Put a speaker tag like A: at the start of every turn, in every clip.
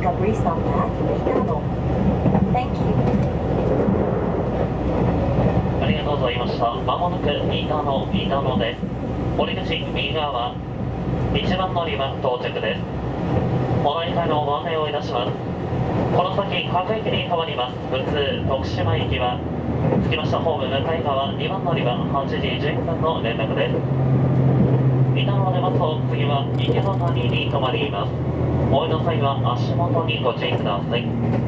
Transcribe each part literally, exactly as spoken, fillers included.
A: pick up restop at Mikado. Thank you.
B: ありがとうございました。まもなく三田の三田野です。折口右側いちばん乗り場到着です。お乗り換えのご案内をいたします。この先各駅に停まります普通徳島行きは着きましたホーム向かい側にばん乗り場はちじじゅっぷんの連絡です。三田野を出ますと次は池の谷に停まります。お降りの際は足元にご注意ください。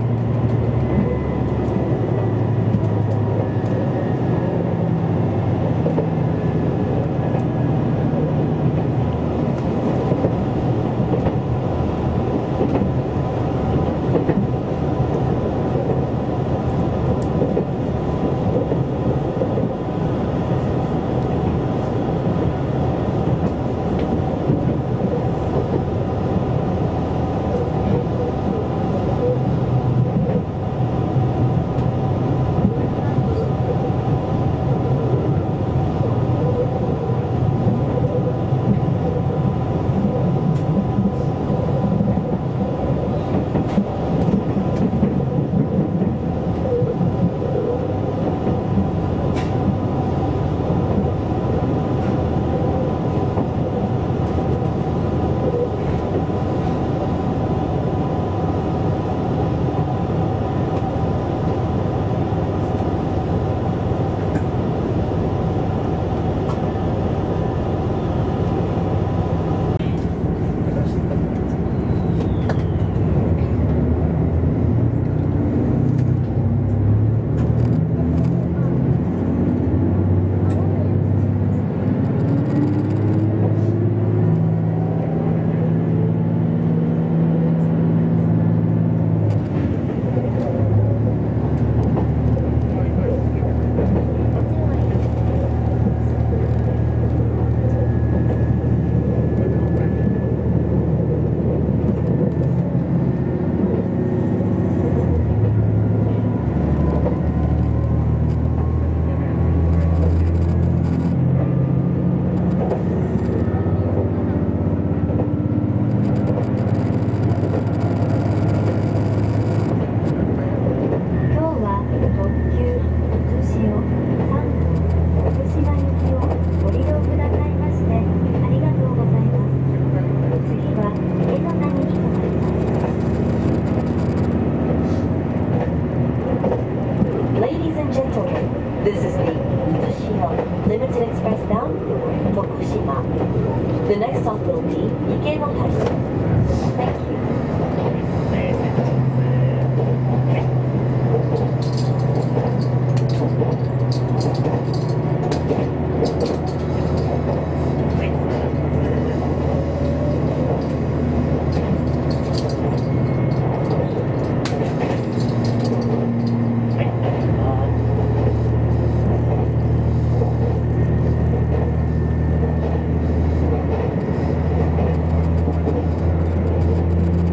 A: This is the Utsushima Limited Express bound for Tokushima. The next stop will be Ikenohari. Thank you.
B: はい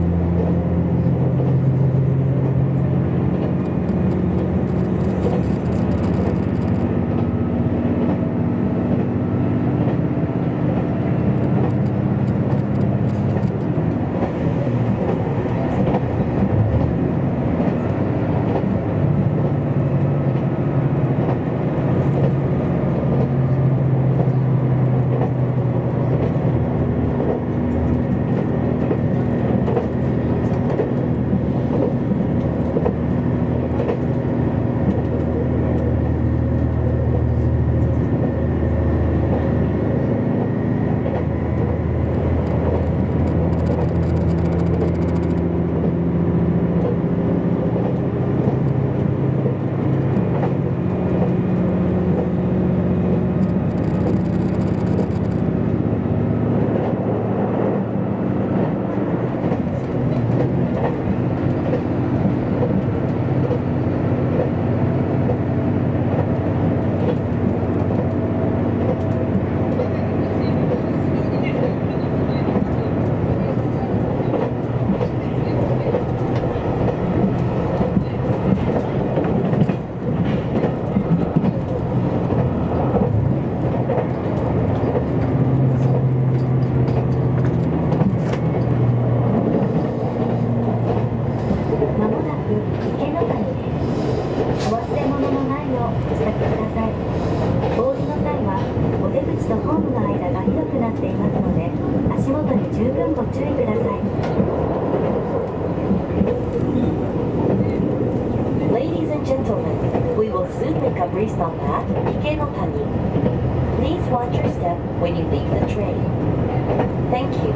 A: っていますので、足元に十分ご注意ください。Ladies and gentlemen, we will soon make a restop at Ikeno-tani. Please watch your step when you leave the train. Thank you.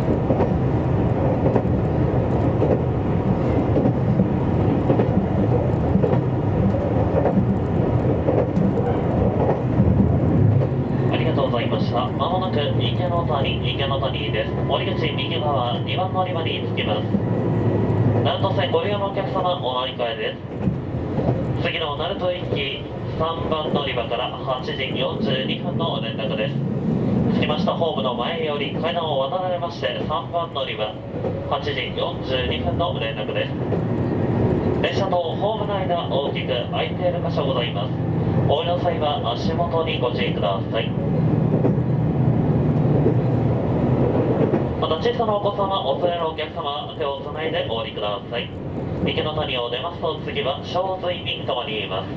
B: ありがとうございました。まもなく池の谷、池の谷です。折口右側にばん乗り場に着きます。鳴門線ご利用のお客様、お乗り換えです。次の鳴門駅さんばん乗り場からはちじよんじゅうにふんの連絡です。着きましたホームの前より階段を渡られましてさんばん乗り場はちじよんじゅうにふんの連絡です。列車とホームの間大きく空いている箇所ございます。お降りの際は足元にご注意ください。また小さなお子様、お連れのお客様、手をつないでお降りください。池の谷を出ますと次は正髄に停まります。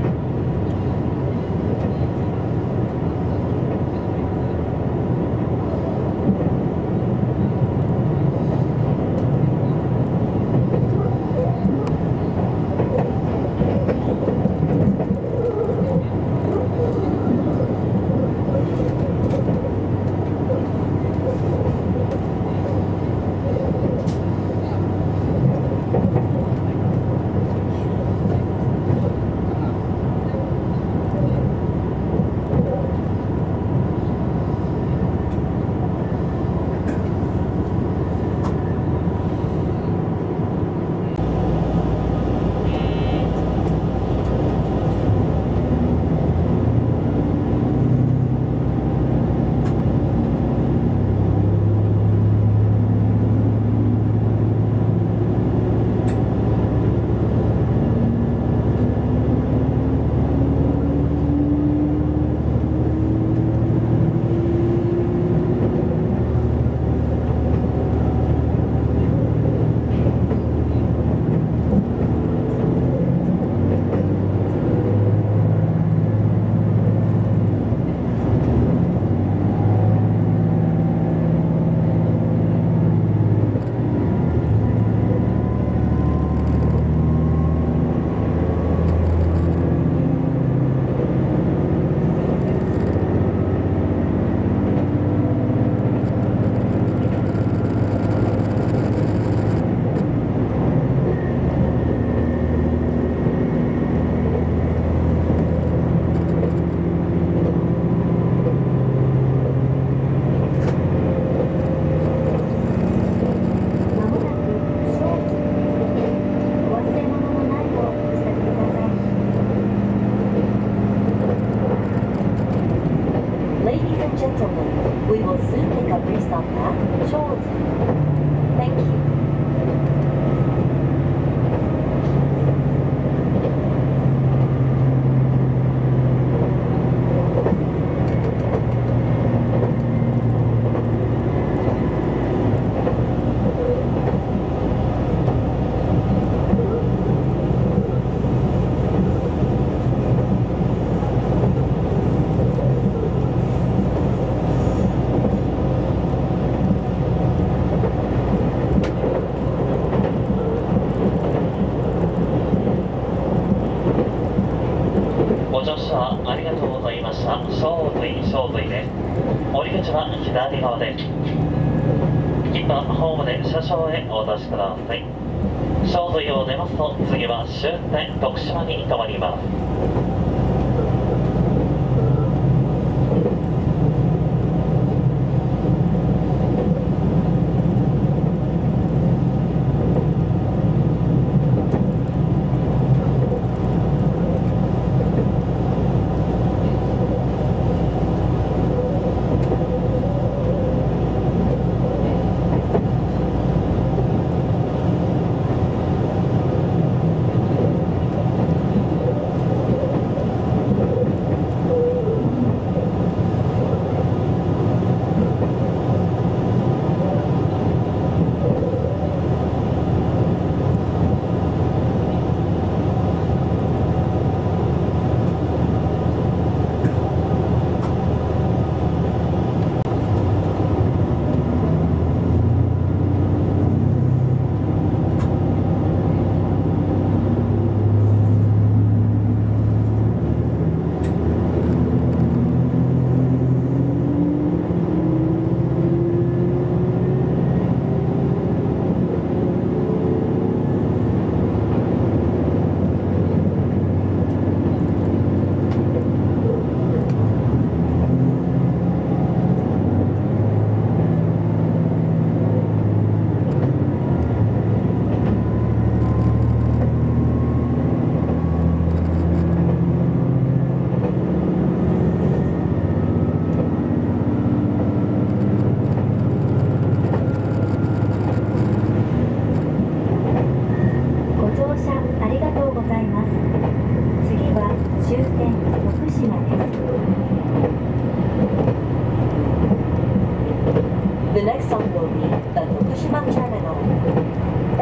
B: 乗車ありがとうございました。正髄、正髄です。降り口は左側です。切符はホームで車掌へお渡しください。正髄を出ますと次は終点徳島に停まります。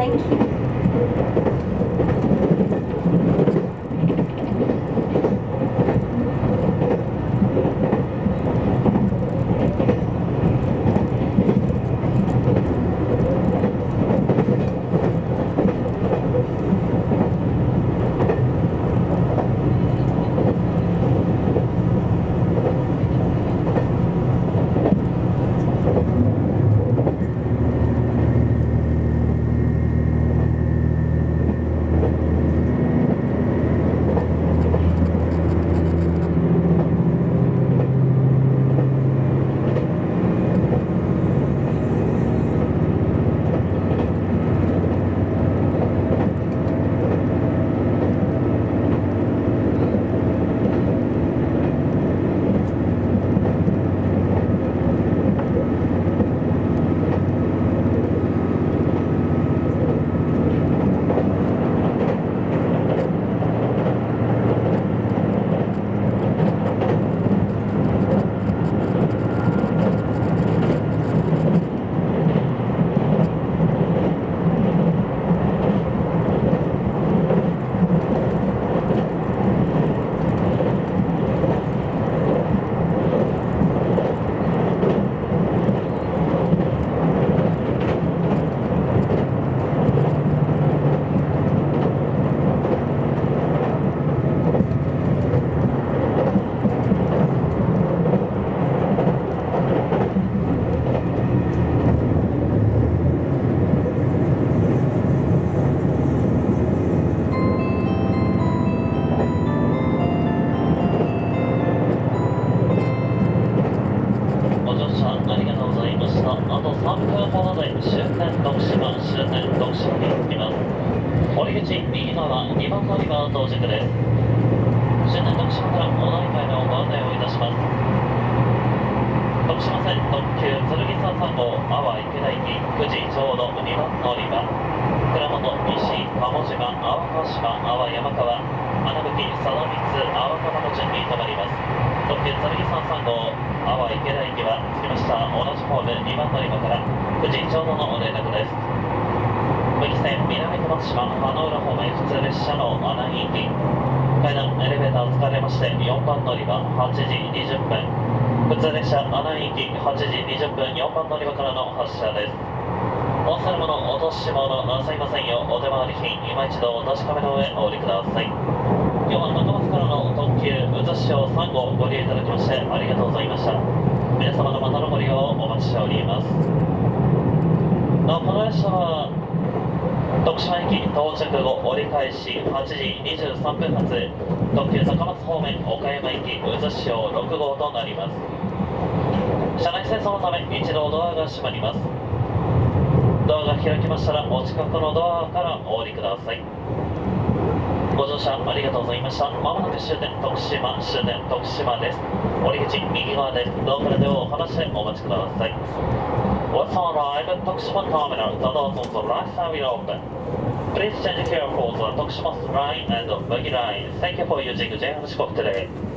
A: Thank you.
B: はちじにじゅっぷん、よんばん乗り場からの発車です。お忘れ物、落とし物なさいませんよう、お手回り品、今一度お確かめの上お降りください。今日は中松からの特急うずしおさん号ご利用いただきましてありがとうございました。皆様のまたのご利用をお待ちしております。なおこの列車は徳島駅到着後折り返しはちじにじゅうさんぷん発特急高松方面岡山駅うずしおろく号となります。車内清掃のため一度ドアが閉まります。ドアが開きましたらお近くのドアからお降りください。ご乗車ありがとうございました。まもなく終点徳島終点徳島です。降り口右側です。ローカルでお話してお待ちください。Once arrived at Tokushima Terminal, the doors on the right side will open. Please change here for the Tokushima line and Buggy line. Thank you for using J R 四国 today.